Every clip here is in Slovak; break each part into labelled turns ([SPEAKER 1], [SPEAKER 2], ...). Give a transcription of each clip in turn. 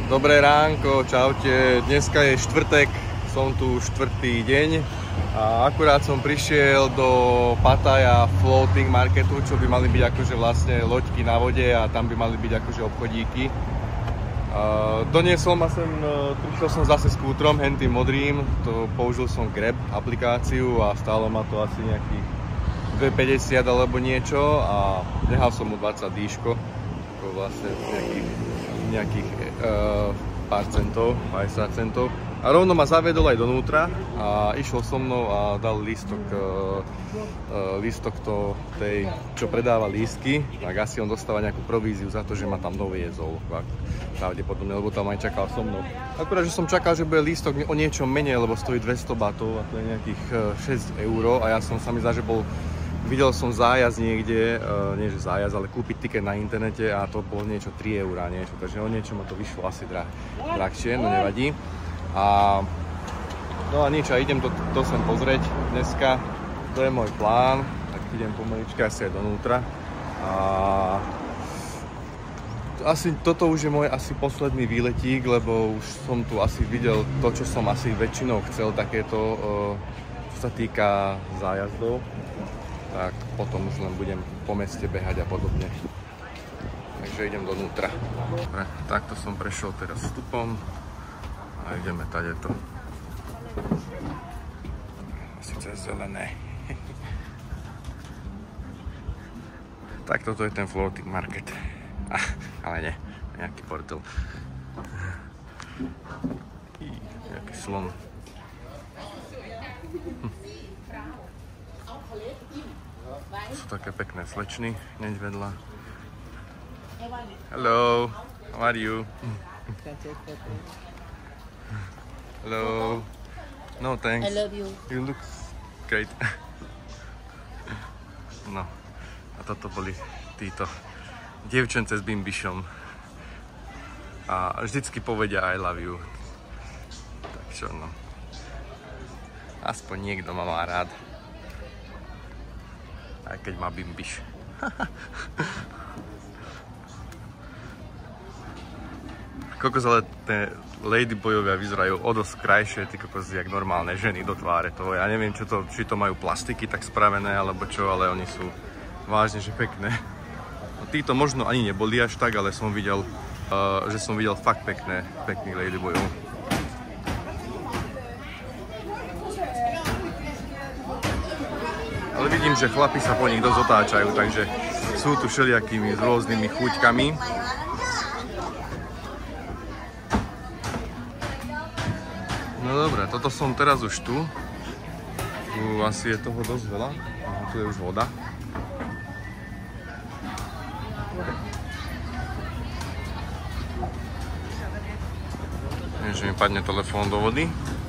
[SPEAKER 1] Dobré ránko, čaute. Dneska je štvrtek, som tu štvrtý deň a akurát som prišiel do Pattaya Floating Marketu, čo by mali byť akože vlastne loďky na vode a tam by mali byť akože obchodíky. Doniesol ma sem, prišiel som zase skútrom, hentým modrým, použil som Grab aplikáciu a stálo ma to asi nejakých 2,50 alebo niečo a nehal som mu 20 dýško, ako vlastne nejakých pár centov, 50 centov. A rovno ma zaviedol aj donútra a išiel so mnou a dal lístok tej, čo predáva lístky, tak asi on dostáva nejakú províziu za to, že ma tam doviezol, pravdepodobne, lebo tam aj čakal so mnou. Akurát, že som čakal, že bude lístok o niečo menej, lebo stojí 200 batov a to je nejakých 6 € a ja som sa mi zdá, že videl som zájazd niekde, nie že zájazd, ale kúpiť tiket na internete a to bolo niečo 3 € niečo, takže o niečo ma to vyšlo asi drahšie, no nevadí. No a nič, a idem to sem pozrieť dneska, to je môj plán, tak idem pomaličky asi aj donútra. A asi toto už je môj asi posledný výletík, lebo už som tu asi videl to, čo som asi väčšinou chcel, takéto, čo sa týka zájazdov. Tak potom už len budem po meste behať a podobne. Takže idem donútra. Dobre, takto som prešiel teraz vstupom a ideme tadeto. Sice zelené. Tak toto je ten floating market. Ale nie, nejaký portel. Nejaký slon. Sú také pekné slečny hneď vedľa. Hello, how are you? Hello. No thanks.
[SPEAKER 2] I love you.
[SPEAKER 1] You look great. No, a toto boli títo dievčence s bimbišom. A vždycky povedia I love you. Tak čo no. Aspoň niekto ma má rád. Aj keď má bimbiš. Kokos, ale tie ladyboyovia vyzerajú o dosť krajšie, ty kokos, jak normálne ženy do tváre toho. Ja neviem, či to majú plastiky tak spravené, alebo čo, ale oni sú vážne, že pekné. No, títo možno ani neboli až tak, ale som videl, že som videl fakt pekných ladyboyov. Ale vidím, že chlapi sa po nich dosť otáčajú, takže sú tu všelijakými s rôznymi chuťkami. No dobré, toto som teraz už tu. Tu asi je toho dosť veľa. Aha, tu je už voda. Nie, že mi padne telefón do vody.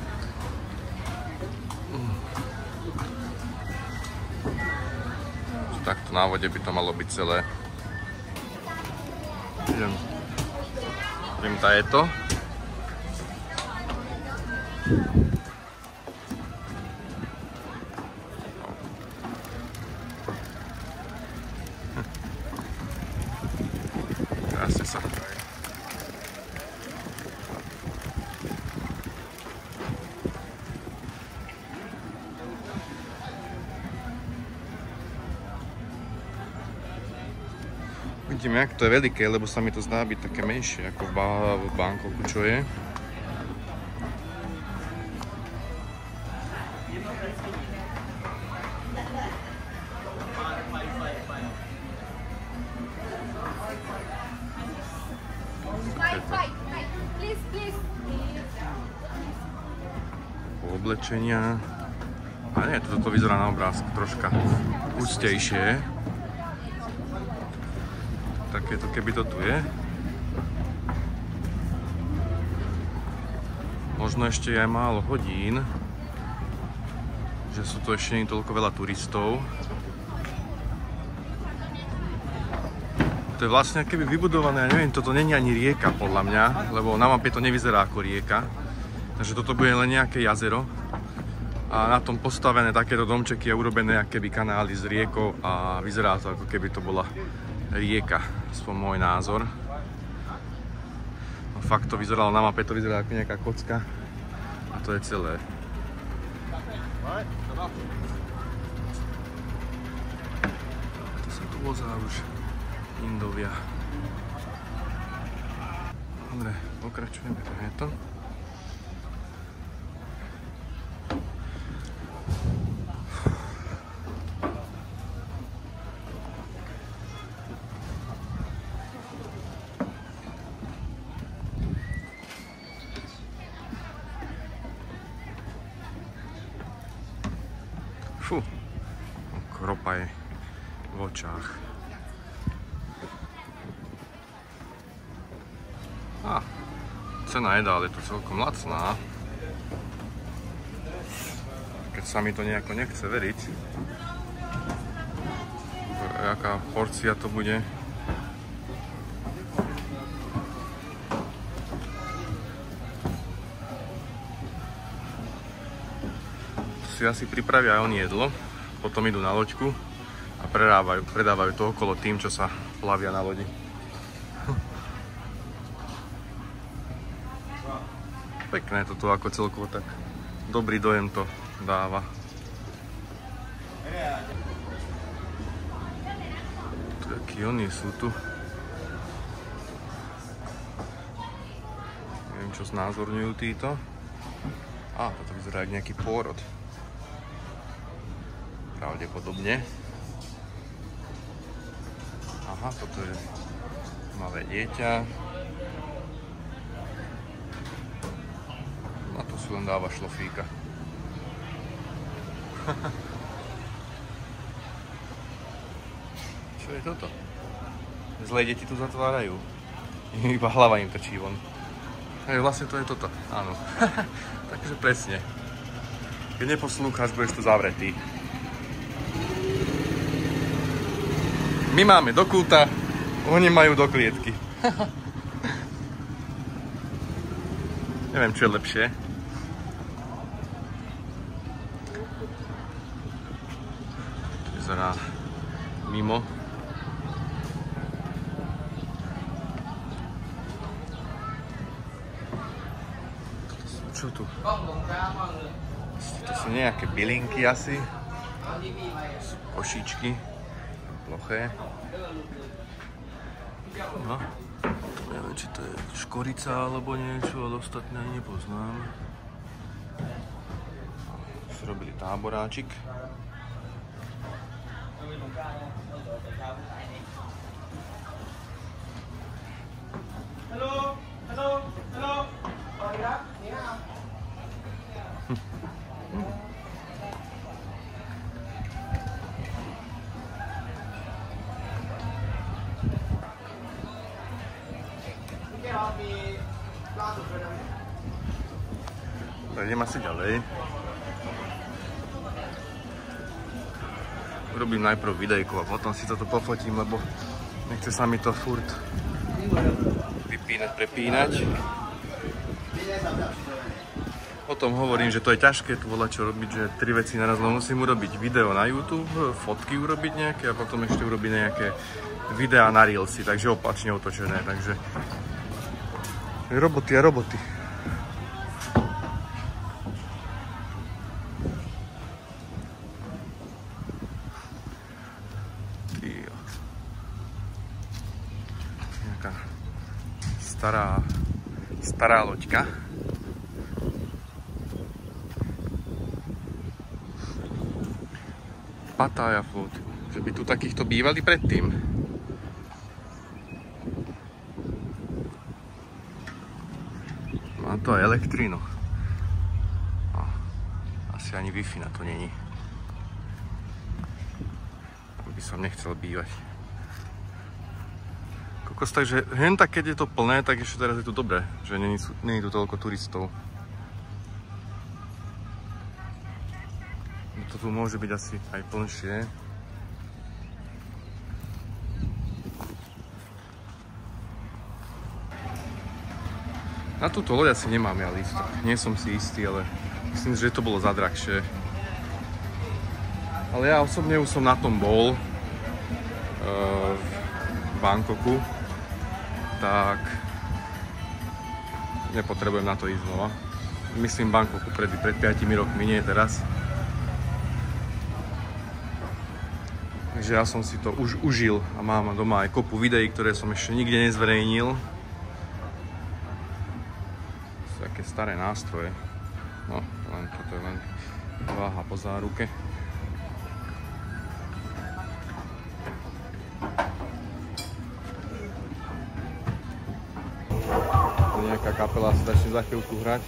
[SPEAKER 1] Takto na vode by to malo byť celé. Idem tajeto. Krásne sa. Vidím, jak to je veľké, lebo sa mi to zdá byť také menšie ako v Bangkoku, čo je. Oblečenia. A nie, toto vyzerá na obrázku troška hustejšie. Takéto, keby to tu je. Možno ešte aj málo hodín, že sú tu ešte nie toľko veľa turistov. To je vlastne keby vybudované, ja neviem, toto není ani rieka podľa mňa, lebo na mape to nevyzerá ako rieka. Takže toto bude len nejaké jazero. A na tom postavené takéto domčeky a urobené ako keby kanály s riekou a vyzerá to ako keby to bola rieka, aspoň môj názor. No Fakt to vyzeralo na mape, to vyzerá ako nejaká kocka. A to je celé. To sa tu vozá už Indovia. Dobre, pokračujeme to. Fú, kropa je v očách. Cena jedál je tu celkom lacná. Keď sa mi to nejako nechce veriť, aká porcia to bude. Si asi pripravia aj oni jedlo, potom idú na loďku a predávajú to okolo tým, čo sa plavia na lodi. Pekné to tu ako celkovo, tak dobrý dojem to dáva. Akí oni sú tu. Neviem, čo znázorňujú títo. Toto vyzerá jak nejaký pôrod. Pravdepodobne. Aha, toto je malé dieťa. A tu si len dáva šlofíka. Čo je toto? Zlé deti tu zatvárajú. Iba hlava im trčí von. Vlastne to je toto, áno. Takže presne. Keď neposlúcháš, budeš tu zavretý. My máme do kúta, oni majú do klietky. Neviem, čo je lepšie. Vyzerá mimo. Čo tu? To sú nejaké bylinky asi. Košičky. Ploché. No. Neviem, či to je škorica alebo niečo, ale ostatné nepoznám. Zrobili táboráčik. Tak idem asi ďalej. Urobím najprv videjko a potom si toto pofotím, lebo nechce sa mi to furt vypínať, prepínať. Potom hovorím, že to je ťažké tu voľačo robiť, že 3 veci naraz, lebo musím urobiť video na YouTube, fotky urobiť nejaké a potom ešte urobiť nejaké videá na Reelsy, takže opačne otočené, takže roboty a roboty. Nejaká stará loďka. Pattaya Float. Že by tu takýchto bývali predtým. Má to aj elektrínu. Asi ani Wi-Fi na to není. Tam by som nechcel bývať. Kokos, takže hen tak, keď je to plné, tak ešte teraz je tu dobré, že není tu toľko turistov. To tu môže byť asi aj plnšie. Na túto loď asi nemám ja lístok. Nie som si istý, ale myslím, že to bolo zadrahšie. Ale ja osobne už som na tom bol v Bangkoku. Tak nepotrebujem na to ísť znova. Myslím Bangkoku pred 5 rokmi, nie teraz. Takže ja som si to už užil a mám doma aj kopu videí, ktoré som ešte nikde nezverejnil. Sú také staré nástroje. No, toto je len váha po záruke. Nejaká kapela sa začne za chvíľku hrať.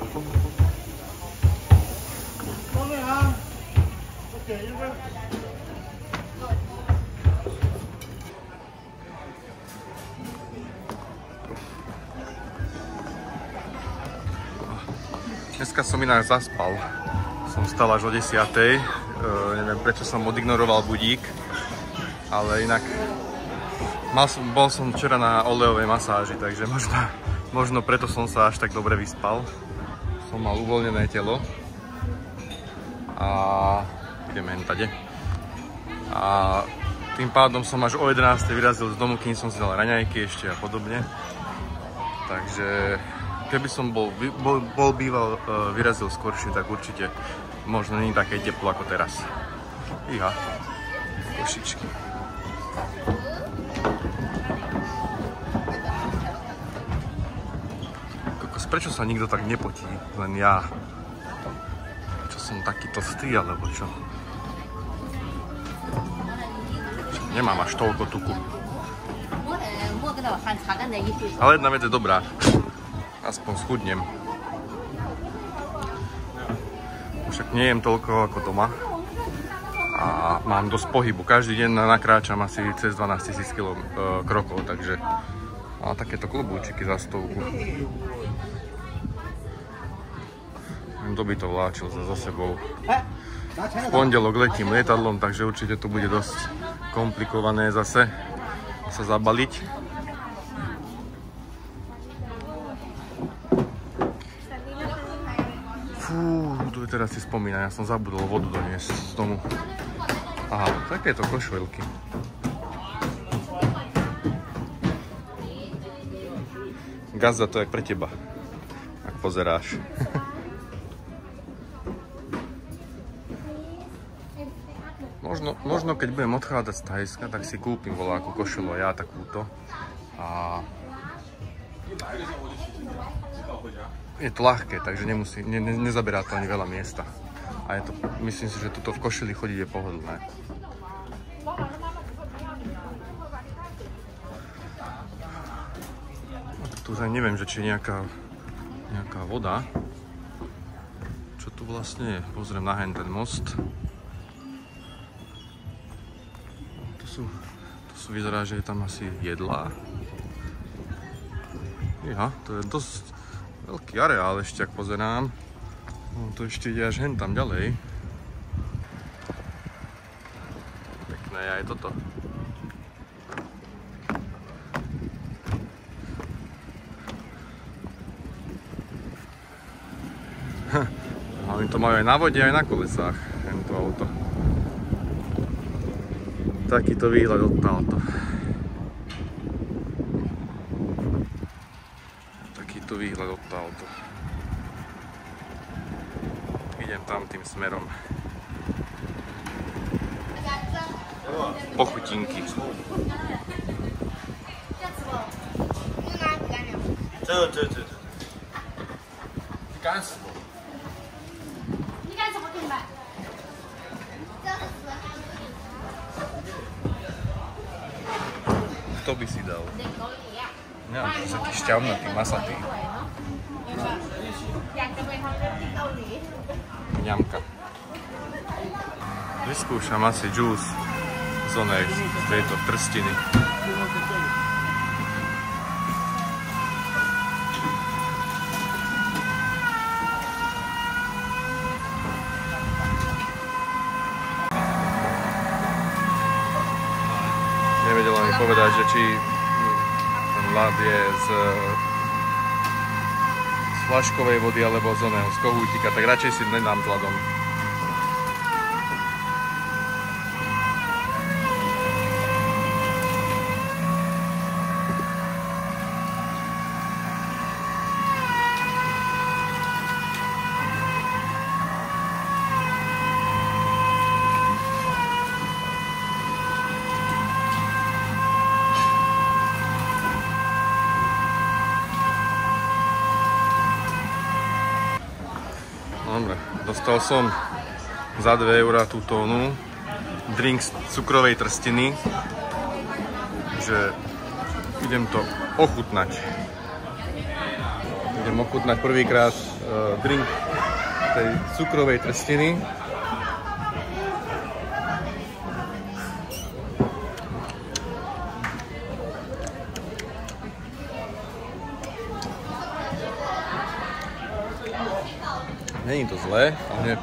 [SPEAKER 1] Dneska som inak zaspal. Som vstal až o 10:00. Neviem prečo som odignoroval budík, ale inak bol som včera na olejovej masáži, takže možno preto som sa až tak dobre vyspal. Som mal uvoľnené telo. A ideme hen tade. A tým pádom som až o 11:00 vyrazil z domu, kým som si dal raňajky ešte a podobne. Takže keby som bol býval vyrazil skôršie, tak určite možno nie je také teplo ako teraz. Iha, košičky. Prečo sa nikto tak nepotí? Len ja. Čo som taký tlstý, alebo čo? Nemám až toľko tuku. Ale jedna vec je dobrá. Aspoň schudnem. Však nie jem toľko ako doma. A mám dosť pohybu. Každý deň nakráčam asi cez 12 000 krokov, takže... A takéto klobúčiky za 100. Kto by to vláčil za sebou. V pondelok letím lietadlom, takže určite to bude dosť komplikované zase sa zabaliť. Fú, tu teraz si spomínam, ja som zabudol vodu doniesť z domu. Aha, takéto košvelky. Gazda, to je pre teba, ak pozeráš. Možno keď budem odchádzať z Thajska, tak si kúpim voľakú košelu a ja takúto. A je to ľahké, takže nezaberá to ani veľa miesta. A myslím si, že tuto v košeli chodiť je pohodlné. Tu už aj neviem, že či je nejaká voda. Čo tu vlastne je? Pozriem na ten most. Tu vyzerá, že je tam asi jedlá. Ja, to je dosť veľký areál ešte, ak pozerám. No, to ešte ide až hen tam ďalej. Pekné je aj toto. A oni to majú aj na vode, aj na kolesách, tento auto. Takýto výhľad odtiaľto. Takýto výhľad odtiaľto. Idem tam tým smerom. Pochutinky. Kto by si dal? Ja, to je taký šťavnatý, masatý. Ňamka. Vyskúšam asi džús z tejto trstiny. Nevedela mi povedať, že či ten ľad je z fľaškovej vody alebo z kohútika, tak radšej si nedám s ľadom. Dobre, dostal som za 2 € tú tónu drink z cukrovej trstiny, že idem to ochutnať. Idem ochutnať prvýkrát drink tej cukrovej trstiny. Není to zlé, ale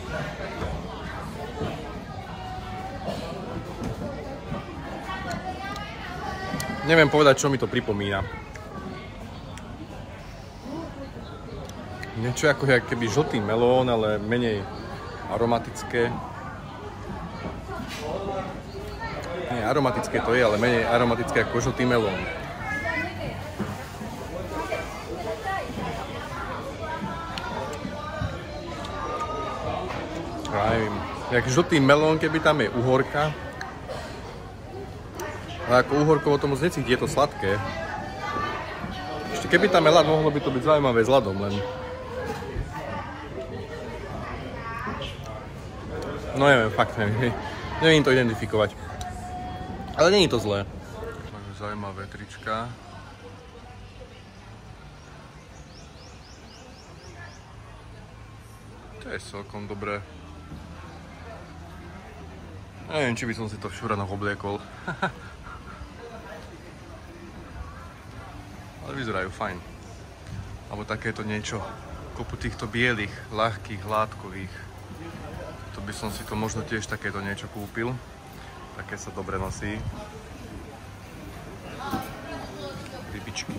[SPEAKER 1] neviem povedať, čo mi to pripomína. Niečo ako keby žltý melón, ale menej aromatické. Nie, aromatické to je, ale menej aromatické ako žltý melón. Jak žltý melón, keby tam je uhorka. Ale ako uhorkovo to moc necíti, je to sladké. Ešte keby tam je ľad, mohlo by to byť zaujímavé s ľadom len. No neviem, fakt neviem. Neviem to identifikovať. Ale nie je to zlé. Zaujímavé trička. To je celkom dobré. Neviem, či by som si to v šuranoch obliekol. Ale vyzerajú fajn. Alebo takéto niečo. Kopu týchto bielých, ľahkých, látkových. To by som si to možno tiež takéto niečo kúpil. Také sa dobre nosí. Rybičky.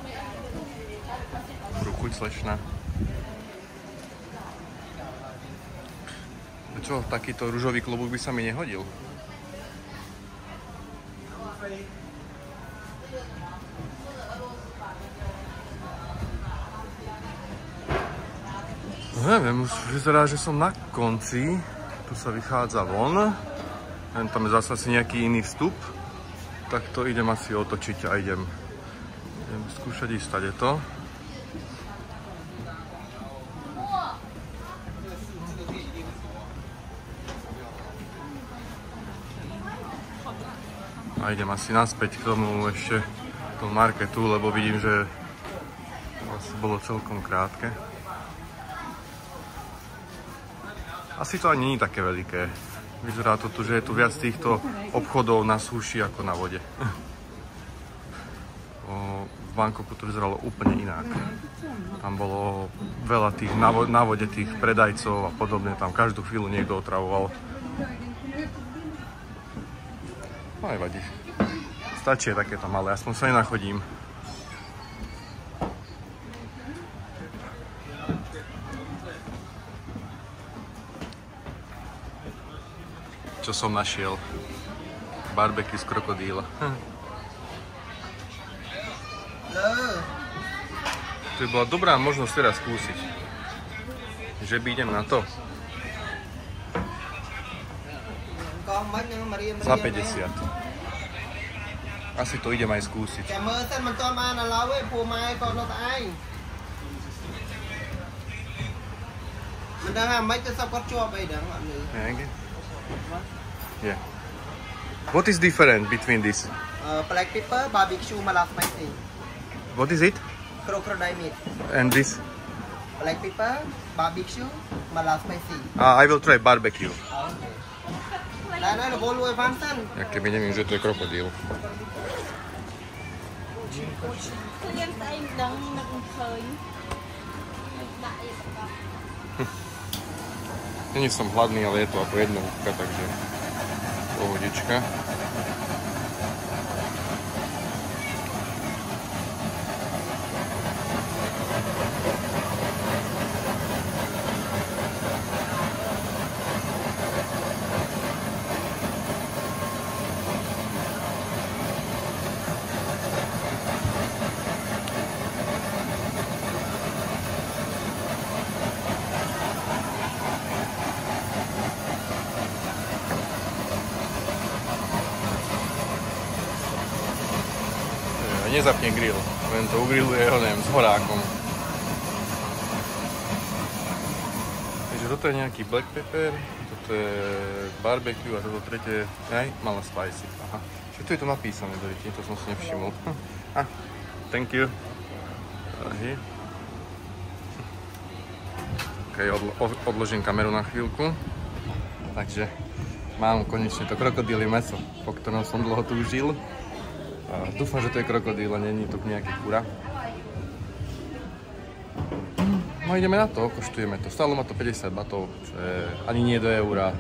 [SPEAKER 1] Rukuť slečna. Čo, takýto ružový klobúk by sa mi nehodil. Neviem, už vyzerá, že som na konci. Tu sa vychádza von. Tam je zase asi nejaký iný vstup. Tak to idem asi otočiť a idem skúšať ísť tadeto. A idem asi naspäť k tomu ešte k tomu marketu, lebo vidím, že asi bolo celkom krátke. Asi to ani nie je také veľké. Vyzerá to tu, že je tu viac týchto obchodov na súši ako na vode. V Bangkoku to vyzeralo úplne inak. Tam bolo veľa tých na vode tých predajcov a podobne. Tam každú chvíľu niekto otravoval. No nevadí. Stačí takéto malé, aspoň sa nenachodím. Čo som našiel? Barbecue z krokodíla. To by bola dobrá možnosť teraz skúsiť. Že by idem na to. Za 50. Asi to idem aj skúsiť. Yeah. What is different between this?
[SPEAKER 2] Black pepper, barbecue, malas spicy.
[SPEAKER 1] What is it?
[SPEAKER 2] Crocodile meat.
[SPEAKER 1] And this?
[SPEAKER 2] Black pepper, barbecue, malas spicy.
[SPEAKER 1] I will try barbecue.
[SPEAKER 2] Okay.
[SPEAKER 1] Jak keby neviem, že to je krokodíl. Nie som hladný, ale je to ako jednohúbka, takže pohodička. Nezapne grill, len to ugrilluje ho, neviem, s horákom. toto je nejaký black pepper, toto je barbecue a toto tretie aj malo spicy. Aha. Čo tu je to napísané, dojiti? To som si nevšimol. Thank you. Ok, odložím kameru na chvíľku. Takže mám konečne to krokodílie mäso, po ktorom som dlho túžil. Dúfam, že to je krokodíl a nie je to nejaký kura. No ideme na to, koštujeme to. Stálo ma to 50 batov, čo je ani nie do eura.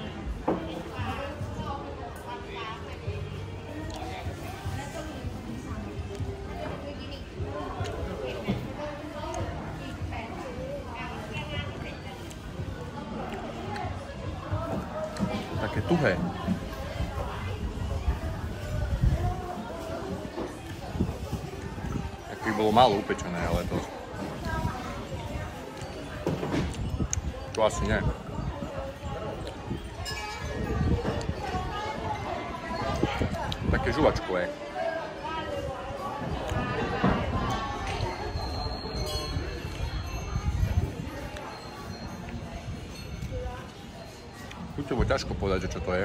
[SPEAKER 1] Také tuhé. Tak by bolo málo upečené, ale to... To asi nie. Také žuvačkové. Chuťovo ťažko povedať, že čo to je.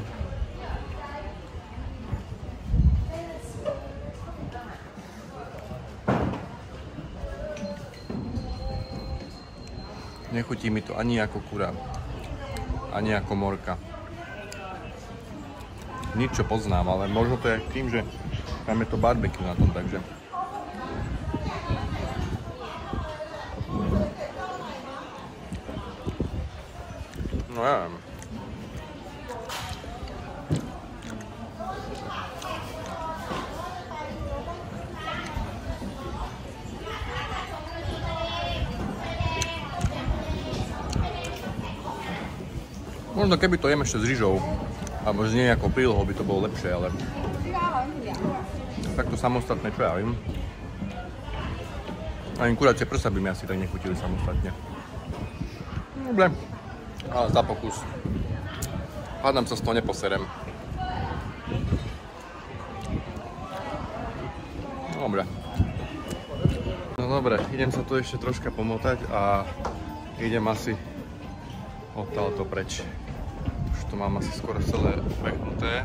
[SPEAKER 1] Nechutí mi to ani ako kura, ani ako morka. Nič, čo poznám, ale možno to je tým, že máme to barbecue na tom, takže... No ja viem. Možno keby to jem ešte s ryžou, alebo s nejakou prílohou by to bolo lepšie, ale... Takto samostatné, čo ja viem. Ani kuracie prsa by mi asi tak nechutili samostatne. Dobre, ale za pokus. Hádam sa z toho neposerem. Dobre. No dobre, idem sa tu ešte troška pomotať a idem asi odtiaľto preč. Už to mám asi skoro celé ubehnuté.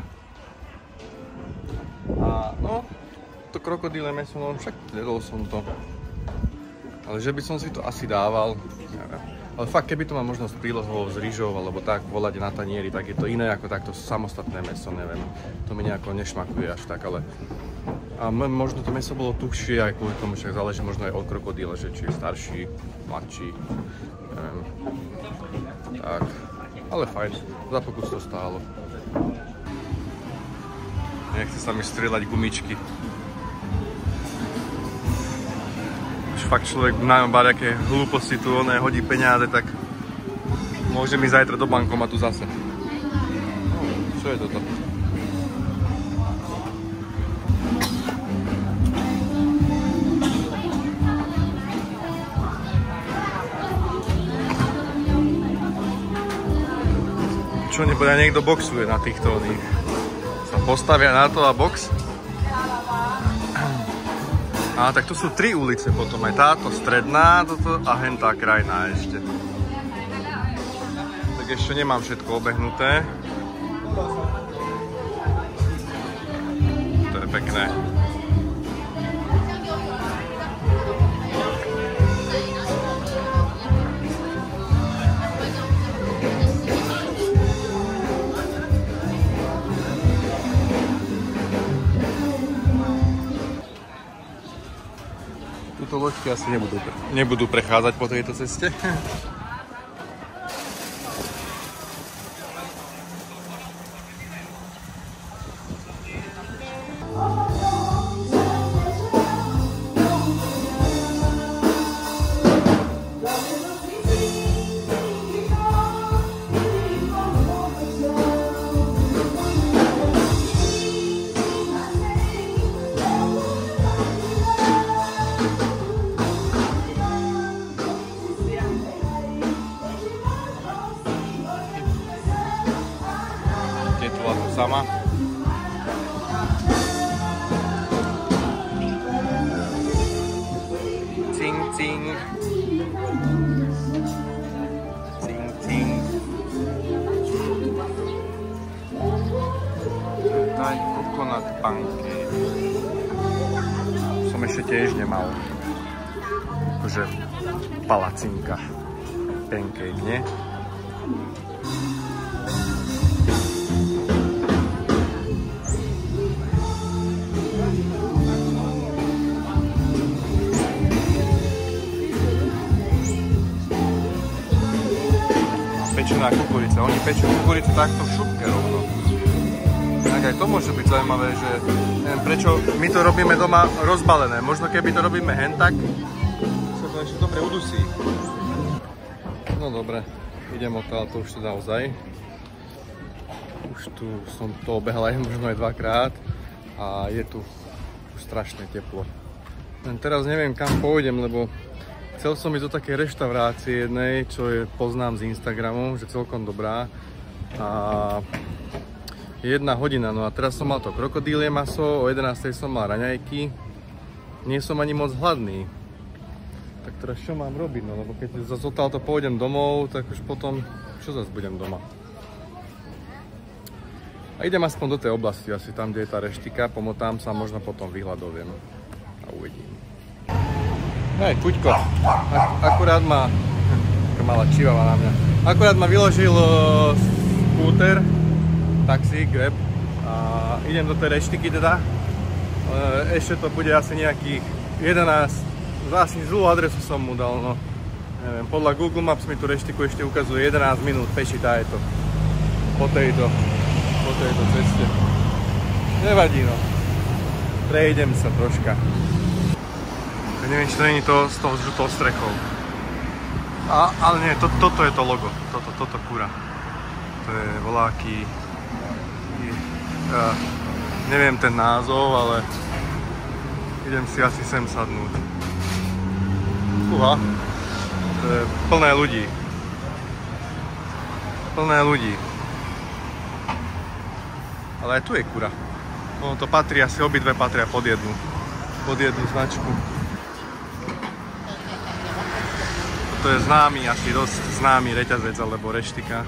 [SPEAKER 1] A no, to krokodíle mäso, no však jedol som to. Ale že by som si to asi dával, neviem. Ale fakt, keby to má možno s prílohou, s rýžou, alebo tak volať na tanieri, tak je to iné ako takto samostatné mäso, neviem. To mi nejako nešmakuje až tak, ale... A možno to mäso bolo tuhšie, aj kvôli tomu, však záleží možno aj od krokodíla, že či je starší, mladší, neviem. Tak, ale fajn, za pokus to stálo. Nechce sa mi strieľať gumičky. Už fakt človek na aké hlúposti tu hodí peniaze, tak môže mi zajtra do bankomatu zase. Čo je toto? Čo nebude, niekto boxuje na týchto oných. Sa postavia na to a box. A tak tu sú 3 ulice potom, aj táto stredná, toto a hentá krajná ešte. Tak ešte nemám všetko obehnuté. To je pekné. Tuto loďky asi nebudú prechádzať po tejto ceste. Sama. Cing, cing. Cing, cing. coconut pancake. Som ešte tiež nemal. Akože palacinka. Pancake, nie? Pečená kukurica. Oni pečú kukuricu takto v šupke rovno. Tak aj to môže byť zaujímavé, že neviem prečo my to robíme doma rozbalené. Možno keby to robíme hen tak, sa to ešte dobre udusí. No dobre, idem odtiaľ, to už to naozaj. Už tu som to obehal aj možno aj dvakrát a je tu strašne teplo. Len teraz neviem kam pôjdem, lebo chcel som ísť do takej reštaurácie jednej, čo je poznám z Instagramu, že celkom dobrá. A 1 hodina, no a teraz som mal to krokodílie maso, o 11:00 som mal raňajky. Nie som ani moc hladný. Tak teraz čo mám robiť, no lebo keď zase odtiaľto pôjdem domov, tak už potom, čo zase budem doma? A idem aspoň do tej oblasti, asi tam, kde je tá reštika, pomotám sa, možno potom vyhľadoviem a uvidím. Hej, Kuďko, akurát ma, malá čivava na mňa, akurát ma vyložil skúter, taxík, Grab a idem do tej reštiky teda. Ešte to bude asi nejakých 11, vlastne zlú adresu som mu dal, no. Neviem, podľa Google Maps mi tú reštiku ešte ukazuje 11 minút, pešitá je to. Po tejto ceste. Nevadí, no. Prejdem sa troška. Neviem, či to nie je to s tou žutou strechou. Ale nie, toto je to logo. Toto kura. To je voláky. Neviem ten názov, ale idem si asi sem sadnúť. Uha. To je plné ľudí. Plné ľudí. Ale aj tu je kura. No to patrí, asi obidve patria pod jednu značku. To je známy, asi dosť známy reťazec alebo reštika.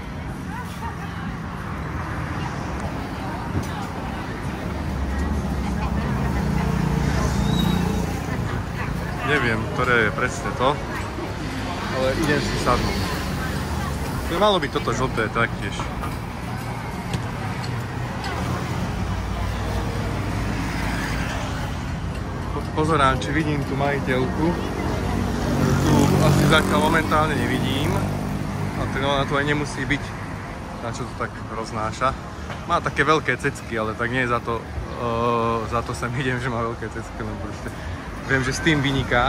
[SPEAKER 1] Neviem, ktoré je presne to, ale idem si sadnúť. To by malo byť toto žlté taktiež. Pozerám, či vidím tú majiteľku. Tu asi zatiaľ momentálne nevidím. A teda ona tu aj nemusí byť. Na čo to tak roznáša. Má také veľké cecky, ale tak nie za to sem idem, že má veľké cecky. No proste. Viem, že s tým vyniká.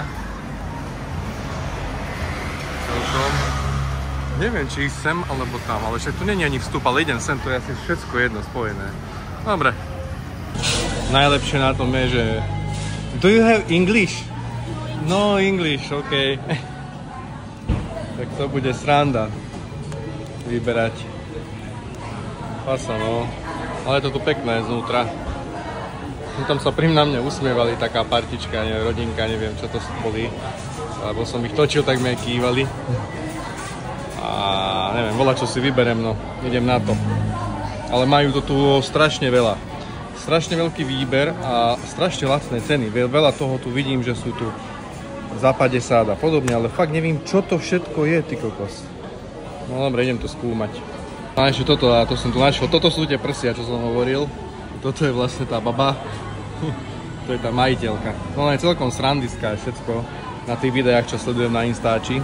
[SPEAKER 1] Celkom. Neviem, či ísť sem alebo tam, ale však tu nie je ani vstup, ale idem sem, to je asi všetko jedno spojené. Dobre. Najlepšie na tom je, že do you have English? No English, OK. Tak to bude sranda vyberať. Pasa, no. Ale je to tu pekné znútra. Tam sa pri mne usmievali, taká partička, neviem, rodinka, neviem čo to boli. Lebo som ich točil, tak mi aj kývali. A neviem, volá čo si vyberem, no. Idem na to. Ale majú to tu strašne veľa. Strašne veľký výber a strašne lacné ceny. Veľa toho tu vidím, že sú tu za 50 a podobne, ale fakt neviem, čo to všetko je, ty kokos. No dobre, idem to skúmať. A ešte toto, a to som tu našiel. Toto sú tie prsia, čo som hovoril. Toto je vlastne tá baba. To je tá majiteľka. No ona je celkom srandiská všetko na tých videách, čo sledujem na Instači.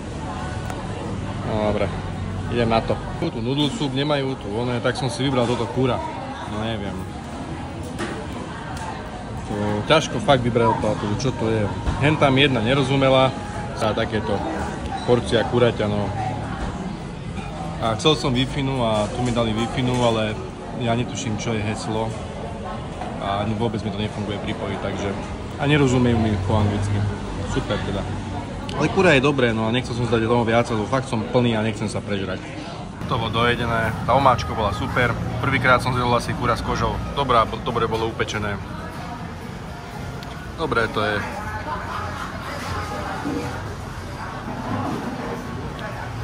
[SPEAKER 1] No dobre, idem na to. Tu noodle soup nemajú tu, tak som si vybral toto kura. No neviem. Ťažko fakt vybrať to, čo to je. Hen tam jedna nerozumela a takéto porcia kuraťa, no. A chcel som Wi-Fi-nu a tu mi dali Wi-Fi-nu, ale ja netuším, čo je heslo. A vôbec mi to nefunguje pripojiť, takže... A nerozumiem mi po anglicky. Super teda. Ale kura je dobré, no a nechcel som zdať domov viac, lebo fakt som plný a nechcem sa prežrať. To bolo dojedené, tá omáčka bola super. Prvýkrát som zjedol asi kura s kožou. Dobre bolo upečené. Dobre to je.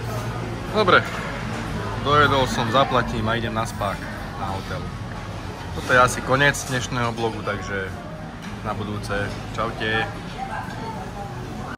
[SPEAKER 1] Dobre. Dojedol som, zaplatím a idem na spák na hotel. toto je asi koniec dnešného blogu, takže na budúce. Čaute.